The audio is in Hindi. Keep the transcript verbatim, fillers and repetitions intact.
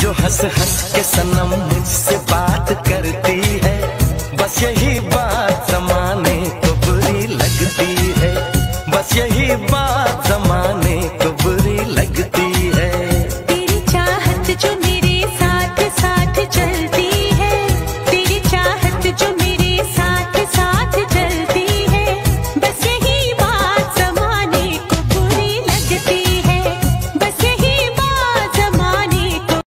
जो हंस हंस के सनम मुझसे बात करती है, बस यही बात ज़माने